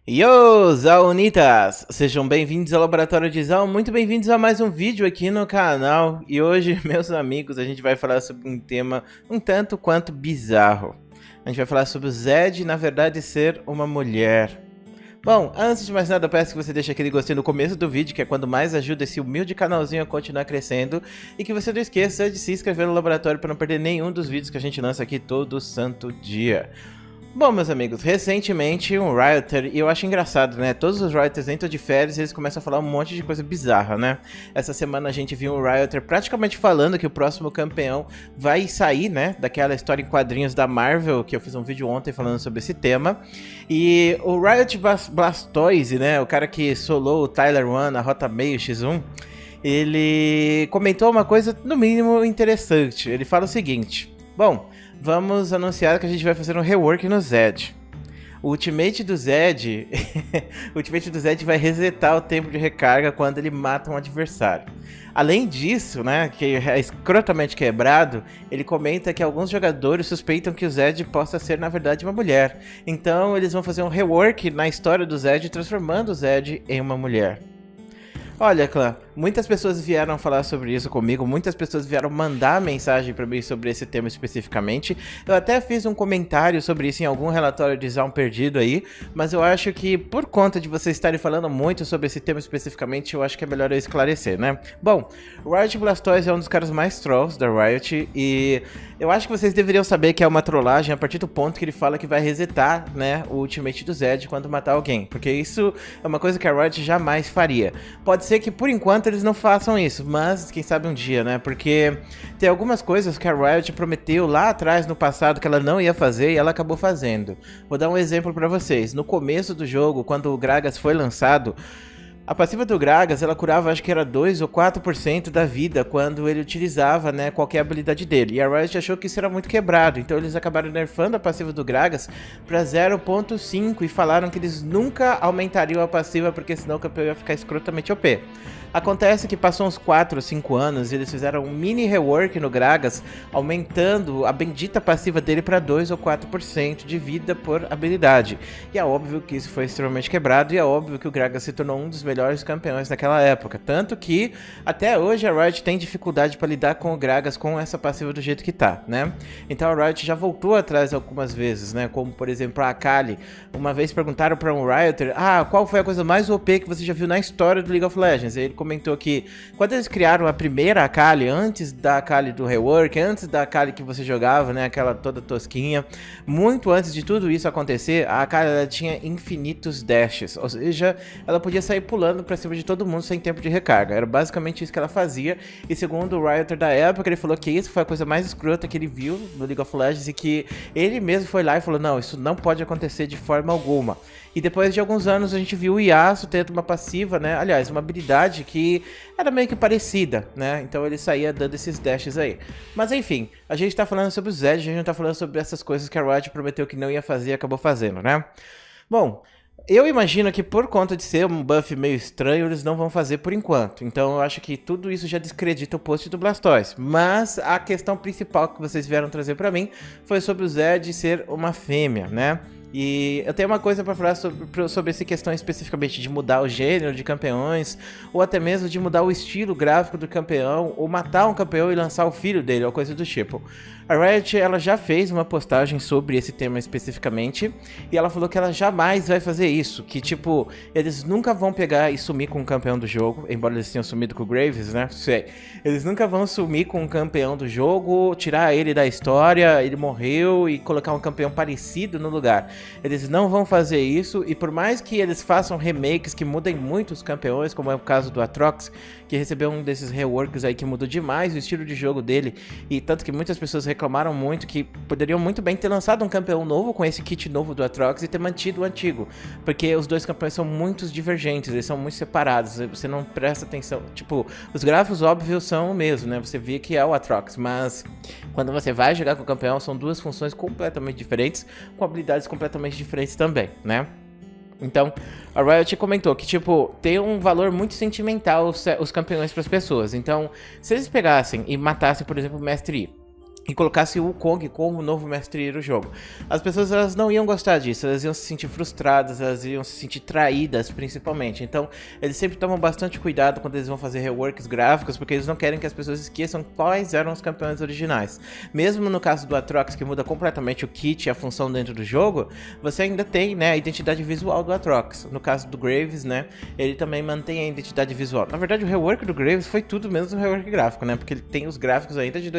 Yo, Zaunitas! Sejam bem-vindos ao Laboratório de Zal, muito bem-vindos a mais um vídeo aqui no canal. E hoje, meus amigos, a gente vai falar sobre um tema um tanto quanto bizarro. A gente vai falar sobre o Zed, na verdade, ser uma mulher. Bom, antes de mais nada, eu peço que você deixe aquele gostei no começo do vídeo, que é quando mais ajuda esse humilde canalzinho a continuar crescendo. E que você não esqueça de se inscrever no Laboratório para não perder nenhum dos vídeos que a gente lança aqui todo santo dia. Bom, meus amigos, recentemente um Rioter, e eu acho engraçado, né? Todos os Rioters entram de férias e eles começam a falar um monte de coisa bizarra, né? Essa semana a gente viu um Rioter praticamente falando que o próximo campeão vai sair, né? Daquela história em quadrinhos da Marvel, que eu fiz um vídeo ontem falando sobre esse tema. E o Riot Blastoise, né? O cara que solou o Tyler One, a Rota Meio X1, ele comentou uma coisa, no mínimo, interessante. Ele fala o seguinte: bom, vamos anunciar que a gente vai fazer um rework no Zed. O Ultimate do Zed o Ultimate do Zed vai resetar o tempo de recarga quando ele mata um adversário. Além disso, né, que é escrotamente quebrado, ele comenta que alguns jogadores suspeitam que o Zed possa ser, na verdade, uma mulher. Então eles vão fazer um rework na história do Zed, transformando o Zed em uma mulher. Olha, clã, muitas pessoas vieram falar sobre isso comigo, muitas pessoas vieram mandar mensagem pra mim sobre esse tema especificamente. Eu até fiz um comentário sobre isso em algum relatório de Zaun perdido aí, mas eu acho que por conta de vocês estarem falando muito sobre esse tema especificamente, eu acho que é melhor eu esclarecer, né? Bom, o Riot Blastoise é um dos caras mais trolls da Riot e eu acho que vocês deveriam saber que é uma trollagem a partir do ponto que ele fala que vai resetar, né, o Ultimate do Zed quando matar alguém, porque isso é uma coisa que a Riot jamais faria. Pode ser que por enquanto eles não façam isso, mas quem sabe um dia, né? Porque tem algumas coisas que a Riot prometeu lá atrás no passado que ela não ia fazer e ela acabou fazendo. Vou dar um exemplo pra vocês. No começo do jogo, quando o Gragas foi lançado, a passiva do Gragas, ela curava, acho que era 2 ou 4% da vida quando ele utilizava, né, qualquer habilidade dele. E a Riot achou que isso era muito quebrado, então eles acabaram nerfando a passiva do Gragas para 0.5 e falaram que eles nunca aumentariam a passiva porque senão o campeão ia ficar escrotamente OP. Acontece que passou uns 4 ou 5 anos e eles fizeram um mini rework no Gragas, aumentando a bendita passiva dele para 2 ou 4% de vida por habilidade. E é óbvio que isso foi extremamente quebrado e é óbvio que o Gragas se tornou um dos melhores campeões daquela época. Tanto que até hoje a Riot tem dificuldade para lidar com o Gragas com essa passiva do jeito que tá, né? Então a Riot já voltou atrás algumas vezes, né? Como por exemplo a Akali. Uma vez perguntaram para um Rioter, qual foi a coisa mais OP que você já viu na história do League of Legends? E ele comentou que quando eles criaram a primeira Akali, antes da Akali do rework, antes da Akali que você jogava, né, aquela toda tosquinha, muito antes de tudo isso acontecer, a Akali ela tinha infinitos dashes, ou seja, ela podia sair pulando pra cima de todo mundo sem tempo de recarga. Era basicamente isso que ela fazia, e segundo o Rioter da época, ele falou que isso foi a coisa mais escrota que ele viu no League of Legends e que ele mesmo foi lá e falou, não, isso não pode acontecer de forma alguma. E depois de alguns anos a gente viu o Yasuo tendo uma passiva, né? Aliás, uma habilidade que era meio que parecida, né? Então ele saía dando esses dashes aí. Mas enfim, a gente tá falando sobre o Zed, a gente não tá falando sobre essas coisas que a Riot prometeu que não ia fazer e acabou fazendo, né? Bom, eu imagino que por conta de ser um buff meio estranho, eles não vão fazer por enquanto. Então eu acho que tudo isso já descredita o post do Blastoise. Mas a questão principal que vocês vieram trazer pra mim foi sobre o Zed ser uma fêmea, né? E eu tenho uma coisa para falar sobre essa questão especificamente de mudar o gênero de campeões, ou até mesmo de mudar o estilo gráfico do campeão, ou matar um campeão e lançar o filho dele, ou coisa do tipo. A Riot ela já fez uma postagem sobre esse tema especificamente, e ela falou que ela jamais vai fazer isso, que tipo, eles nunca vão pegar e sumir com o campeão do jogo, embora eles tenham sumido com o Graves, né? Sei. Eles nunca vão sumir com o campeão do jogo, tirar ele da história, ele morreu, e colocar um campeão parecido no lugar. Eles não vão fazer isso, e por mais que eles façam remakes que mudem muito os campeões, como é o caso do Aatrox, que recebeu um desses reworks aí que mudou demais o estilo de jogo dele, e tanto que muitas pessoas reclamaram muito que poderiam muito bem ter lançado um campeão novo com esse kit novo do Aatrox e ter mantido o antigo, porque os dois campeões são muito divergentes, eles são muito separados, você não presta atenção, tipo, os gráficos óbvios são o mesmo, né, você vê que é o Aatrox, mas quando você vai jogar com o campeão são duas funções completamente diferentes, com habilidades completamente diferentes também, né? Então, a Riot comentou que, tipo, tem um valor muito sentimental os campeões para as pessoas. Então, se eles pegassem e matassem, por exemplo, o Mestre Yi, e colocasse o Wukong como o novo mestre do jogo. As pessoas, elas não iam gostar disso, elas iam se sentir frustradas, elas iam se sentir traídas, principalmente. Então, eles sempre tomam bastante cuidado quando eles vão fazer reworks gráficos, porque eles não querem que as pessoas esqueçam quais eram os campeões originais. Mesmo no caso do Atrox, que muda completamente o kit e a função dentro do jogo, você ainda tem, né, a identidade visual do Atrox. No caso do Graves, né, ele também mantém a identidade visual. Na verdade, o rework do Graves foi tudo menos um rework gráfico, né, porque ele tem os gráficos ainda de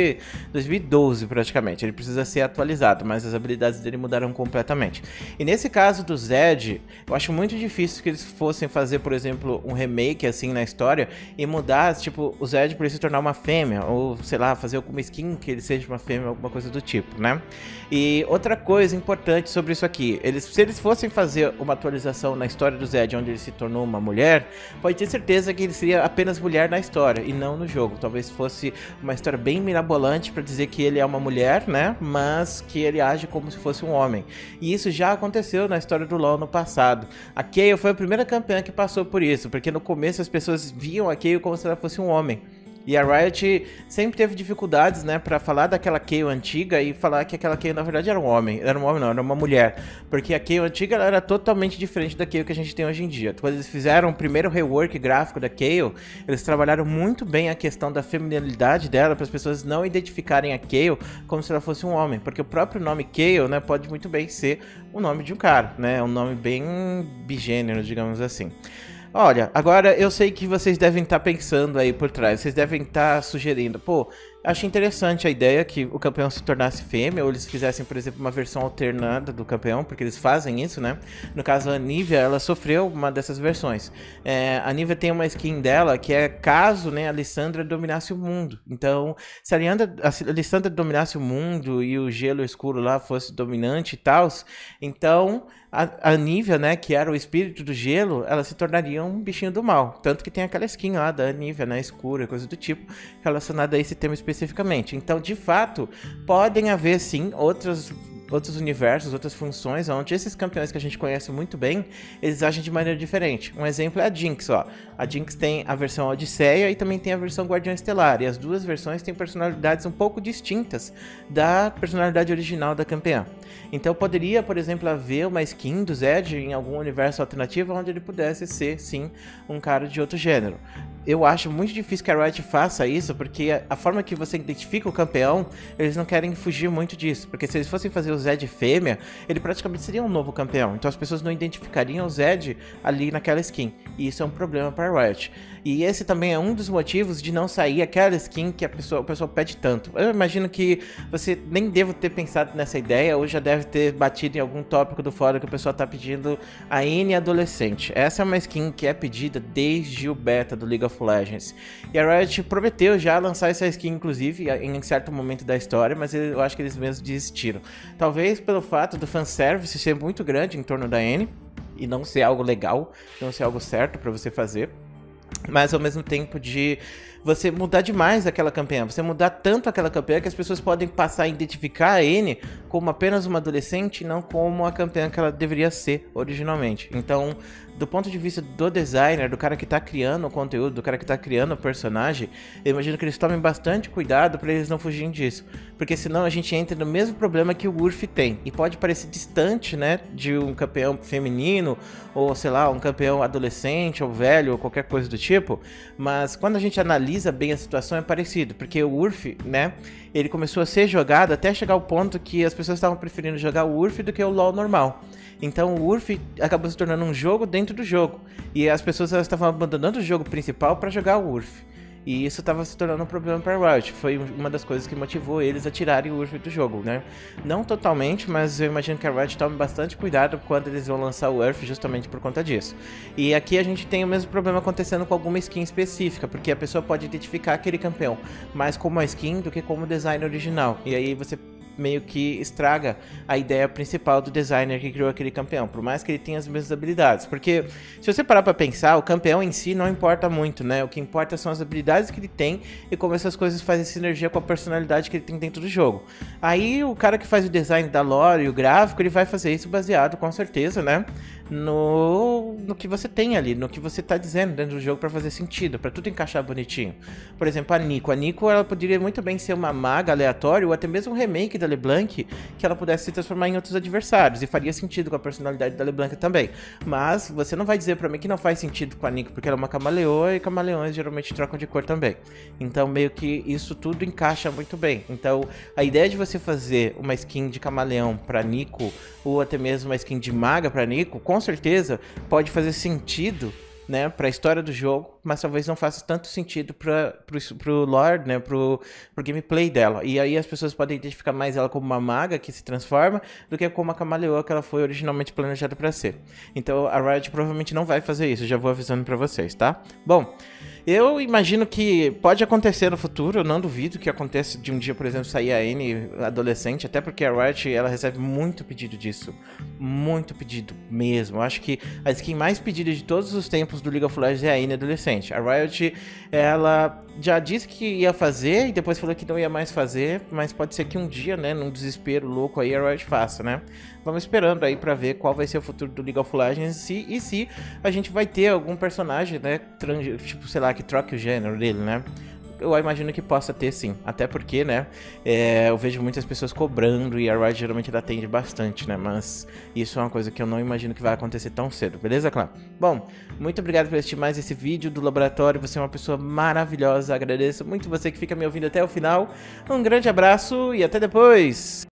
2012 praticamente, ele precisa ser atualizado, mas as habilidades dele mudaram completamente. E nesse caso do Zed, eu acho muito difícil que eles fossem fazer, por exemplo, um remake assim na história e mudar, tipo, o Zed para ele se tornar uma fêmea, ou sei lá, fazer alguma skin que ele seja uma fêmea, alguma coisa do tipo, né? E outra coisa importante sobre isso aqui, se eles fossem fazer uma atualização na história do Zed, onde ele se tornou uma mulher, pode ter certeza que ele seria apenas mulher na história e não no jogo. Talvez fosse uma história bem mirabolante para dizer que ele é uma mulher, né, mas que ele age como se fosse um homem. E isso já aconteceu na história do LoL no passado. A Kayle foi a primeira campeã que passou por isso, porque no começo as pessoas viam a Kayle como se ela fosse um homem. E a Riot sempre teve dificuldades, né, pra falar daquela Kayle antiga e falar que aquela Kayle na verdade era um homem. Era um homem não, era uma mulher. Porque a Kayle antiga ela era totalmente diferente da Kayle que a gente tem hoje em dia. Quando eles fizeram o primeiro rework gráfico da Kayle, eles trabalharam muito bem a questão da feminilidade dela, para as pessoas não identificarem a Kayle como se ela fosse um homem. Porque o próprio nome Kayle, né, pode muito bem ser o nome de um cara, né, um nome bem bigênero, digamos assim. Olha, agora eu sei que vocês devem estar pensando aí por trás, vocês devem estar sugerindo, pô, acho interessante a ideia que o campeão se tornasse fêmea, ou eles fizessem, por exemplo, uma versão alternada do campeão, porque eles fazem isso, né? No caso, a Nivea, ela sofreu uma dessas versões. A Nivea tem uma skin dela que é caso, né, a Lissandra dominasse o mundo. Então, se a Lissandra dominasse o mundo e o gelo escuro lá fosse dominante e tal, então a Nivea, né, que era o espírito do gelo, ela se tornaria um bichinho do mal. Tanto que tem aquela skin lá da Nivea, né, escura, coisa do tipo, relacionada a esse tema especificamente. Então, de fato, podem haver sim outros universos, outras funções, onde esses campeões que a gente conhece muito bem, eles agem de maneira diferente. Um exemplo é a Jinx, ó. A Jinx tem a versão Odisseia e também tem a versão Guardião Estelar, e as duas versões têm personalidades um pouco distintas da personalidade original da campeã. Então poderia, por exemplo, haver uma skin do Zed em algum universo alternativo onde ele pudesse ser, sim, um cara de outro gênero. Eu acho muito difícil que a Riot faça isso, porque a forma que você identifica o campeão, eles não querem fugir muito disso. Porque se eles fossem fazer o Zed fêmea, ele praticamente seria um novo campeão. Então as pessoas não identificariam o Zed ali naquela skin. E isso é um problema para a Riot. E esse também é um dos motivos de não sair aquela skin que o pessoal pede tanto. Eu imagino que você nem deve ter pensado nessa ideia, ou já deve ter batido em algum tópico do fórum que o pessoal tá pedindo a N adolescente. Essa é uma skin que é pedida desde o beta do League of Legends. E a Riot prometeu já lançar essa skin, inclusive, em certo momento da história, mas eu acho que eles mesmos desistiram. Talvez pelo fato do fanservice ser muito grande em torno da N, e não ser algo legal, não ser algo certo pra você fazer. Mas ao mesmo tempo de você mudar demais aquela campanha, você mudar tanto aquela campanha que as pessoas podem passar a identificar a N como apenas uma adolescente e não como a campanha que ela deveria ser originalmente. Então, do ponto de vista do designer, do cara que tá criando o conteúdo, do cara que tá criando o personagem, eu imagino que eles tomem bastante cuidado para eles não fugirem disso. Porque senão a gente entra no mesmo problema que o Urf tem. E pode parecer distante, né, de um campeão feminino, ou sei lá, um campeão adolescente, ou velho, ou qualquer coisa do tipo. Mas quando a gente analisa bem a situação é parecido. Porque o Urf, né, ele começou a ser jogado até chegar ao ponto que as pessoas estavam preferindo jogar o Urf do que o LoL normal. Então o Urf acabou se tornando um jogo dentro do jogo. E as pessoas estavam abandonando o jogo principal para jogar o Urf. E isso estava se tornando um problema para a Riot. Foi uma das coisas que motivou eles a tirarem o Urf do jogo, né? Não totalmente, mas eu imagino que a Riot tome bastante cuidado quando eles vão lançar o Urf justamente por conta disso. E aqui a gente tem o mesmo problema acontecendo com alguma skin específica, porque a pessoa pode identificar aquele campeão mais como a skin do que como o design original. E aí você meio que estraga a ideia principal do designer que criou aquele campeão, por mais que ele tenha as mesmas habilidades. Porque se você parar pra pensar, o campeão em si não importa muito, né? O que importa são as habilidades que ele tem e como essas coisas fazem sinergia com a personalidade que ele tem dentro do jogo. Aí o cara que faz o design da lore e o gráfico, ele vai fazer isso baseado, com certeza, né, no que você tem ali, no que você tá dizendo dentro do jogo pra fazer sentido, pra tudo encaixar bonitinho. Por exemplo, a Nico. A Nico, ela poderia muito bem ser uma maga aleatória ou até mesmo um remake da LeBlanc, que ela pudesse se transformar em outros adversários, e faria sentido com a personalidade da LeBlanc também. Mas você não vai dizer pra mim que não faz sentido com a Nico, porque ela é uma camaleoa e camaleões geralmente trocam de cor também. Então meio que isso tudo encaixa muito bem. Então a ideia de você fazer uma skin de camaleão pra Nico, ou até mesmo uma skin de maga pra Nico, com certeza pode fazer sentido, né, pra história do jogo, mas talvez não faça tanto sentido pro lore, né, pro gameplay dela. E aí as pessoas podem identificar mais ela como uma maga que se transforma, do que como a camaleoa que ela foi originalmente planejada pra ser. Então a Riot provavelmente não vai fazer isso, já vou avisando pra vocês, tá? Bom, eu imagino que pode acontecer no futuro, eu não duvido que aconteça de um dia, por exemplo, sair a Anne adolescente, até porque a Riot, ela recebe muito pedido disso, muito pedido mesmo. Eu acho que a skin mais pedida de todos os tempos do League of Legends é a Anne adolescente. A Riot, ela já disse que ia fazer e depois falou que não ia mais fazer, mas pode ser que um dia, né, num desespero louco aí, a Riot faça, né? Vamos esperando aí pra ver qual vai ser o futuro do League of Legends e se a gente vai ter algum personagem, né, tipo, sei lá, que troque o gênero dele, né? Eu imagino que possa ter sim, até porque, né, eu vejo muitas pessoas cobrando e a Riot geralmente ela atende bastante, né, mas isso é uma coisa que eu não imagino que vai acontecer tão cedo, beleza, clã? Bom, muito obrigado por assistir mais esse vídeo do laboratório, você é uma pessoa maravilhosa, agradeço muito você que fica me ouvindo até o final, um grande abraço e até depois!